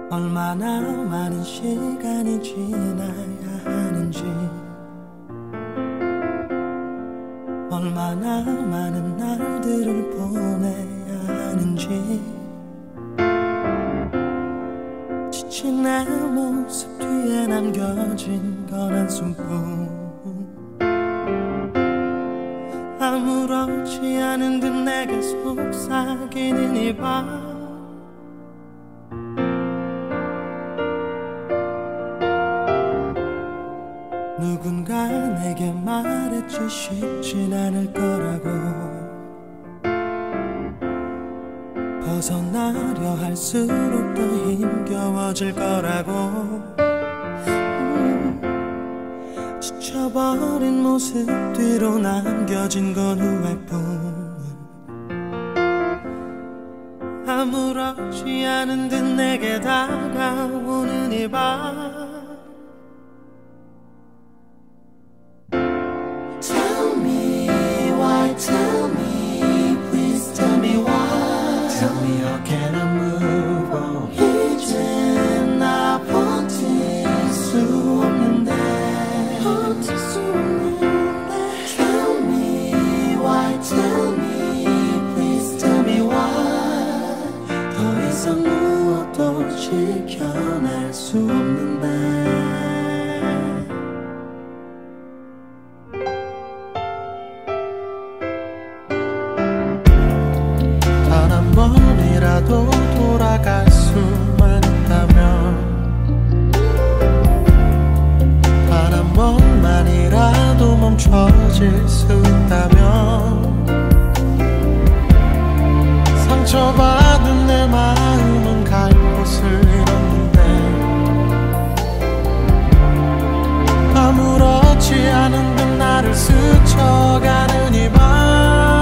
얼마나 많은 시간이 지나야 하는지, 얼마나 많은 날들을 보내야 하는지, 지친 내 모습 뒤에 남겨진 건 한숨뿐. 아무렇지 않은 듯 내게 속삭이는 이 밤, 누군가 내게 말했지 쉽진 않을 거라고, 벗어나려 할수록 더 힘겨워질 거라고. 지쳐버린 모습 뒤로 남겨진 건 후회뿐. 아무렇지 않은 듯 내게 다가오는 이 밤, Tell me why, tell me, please tell me why. Tell me how can I move on. 이젠 나 버틸 수 없는데, 버틸 수 없는데. Tell me why, tell me, please tell me why. 더 이상 무엇도 지켜낼 수 없는데. 번이라도 돌아갈 수만 있다면, 단 한 번만이라도 멈춰질 수 있다면, 상처받은 내 마음은 갈 곳을 잃었는데, 아무렇지 않은 듯 나를 스쳐가는 이 밤,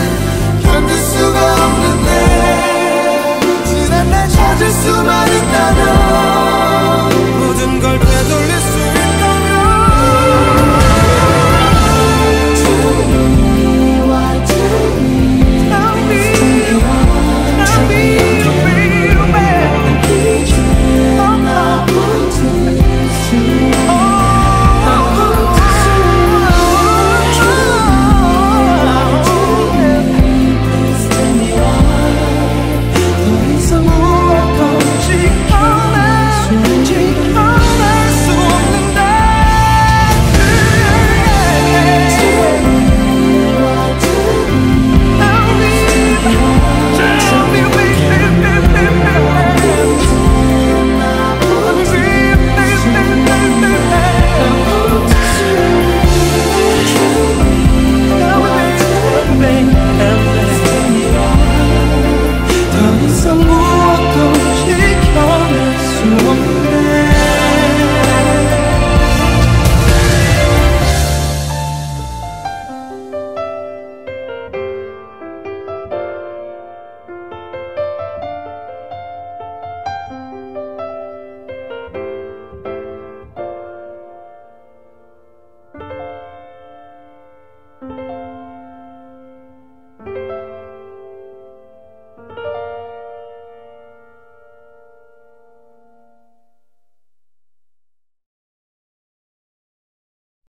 수만 있다.